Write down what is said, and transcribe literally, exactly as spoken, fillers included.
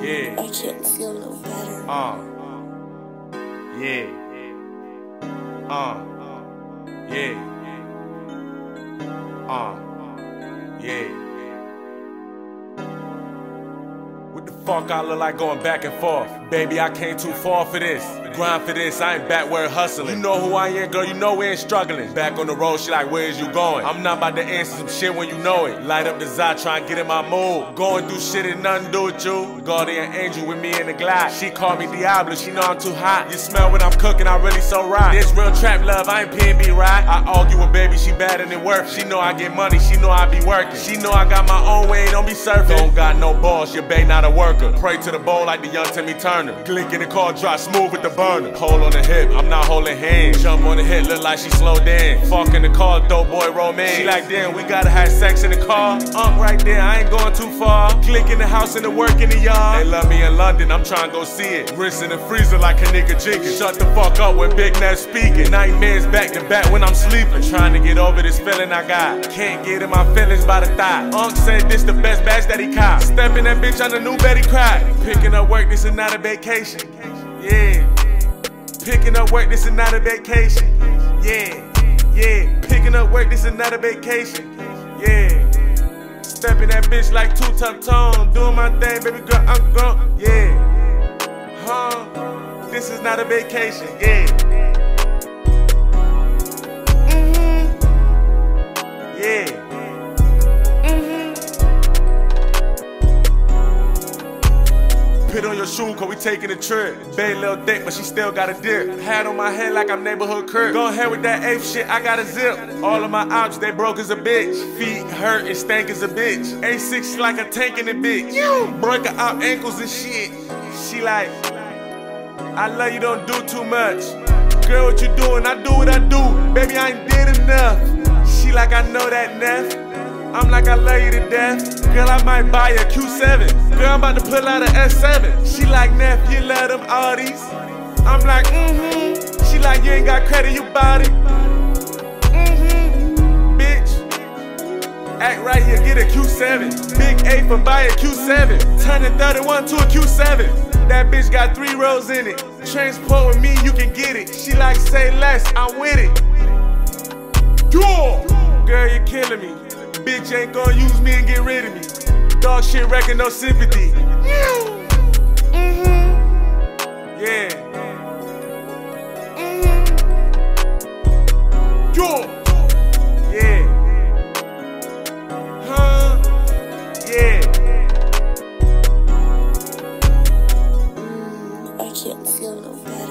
Yeah. I can't feel no better. Uh. Yeah. Uh. Yeah. Uh. Yeah. What the fuck I look like going back and forth? Baby, I came too far for this. Grind for this, I ain't backward hustling. You know who I am, girl, you know we ain't struggling. Back on the road, she like, where is you going? I'm not about to answer some shit when you know it. Light up the Zod, try and get in my mood. Going through shit and nothing do with you. Guardian angel with me in the glide. She call me Diablo, she know I'm too hot. You smell what I'm cooking, I really so right. This real trap love, I ain't P and B right. I argue with baby, she better than worth. She know I get money, she know I be working. She know I got my own way, don't be surfing. Don't got no balls, your bae not a worker. Pray to the bowl like the young Timmy Turner. Glick in the car, drop smooth with the burner. Hold on the hip, I'm not holding hands. Jump on the hip, look like she slow down. Fuck in the car, dope boy romance. She like, damn, we gotta have sex in the car. Unk right there, I ain't going too far. Click in the house and the work in the yard. They love me in London, I'm trying to go see it. Rinse in the freezer like a nigga Jenkins. Shut the fuck up when Big Ness speaking. Nightmares back to back when I'm sleeping. Trying to get over this feeling I got. Can't get in my feelings by the thigh. Unk said this the best batch that he caught. Stepping that bitch on the new Betty cried. Picking up work, this is not a vacation. Yeah. Picking up work, this is not a vacation. Yeah, yeah. Picking up work, this is not a vacation. Yeah. Stepping that bitch like two tuck tone. Doing my thing, baby girl, I'm grown. Yeah. Huh? This is not a vacation. Yeah. Mm-hmm. Yeah. Put on your shoe, cause we taking a trip. Bae little thick, but she still got a dip. Hat on my head like I'm neighborhood crib. Go ahead with that ape shit, I got a zip. All of my ops, they broke as a bitch. Feet hurt and stank as a bitch. A six like a tank in the bitch. Break her out ankles and shit. She like, I love you, don't do too much. Girl, what you doing? I do what I do. Baby, I ain't did enough. She like, I know that, Neff. I'm like, I love you to death. Girl, I might buy a Q seven. Girl, I'm about to pull out a S seven. She like, Neff, you love them Audis. I'm like, mm-hmm. She like, you ain't got credit, you bought it. Mm-hmm. Bitch. Act right here, get a Q seven. Big A for buy a Q seven. Turning thirty-one to a Q seven. That bitch got three rows in it. Transport with me, you can get it. She like, say less, I'm with it. Girl, you're killing me. Bitch ain't gonna use me and get rid of me. Dog shit record, no sympathy. Mm-hmm. Yeah. Mm-hmm. Yeah. Huh? Yeah. I can't feel no better.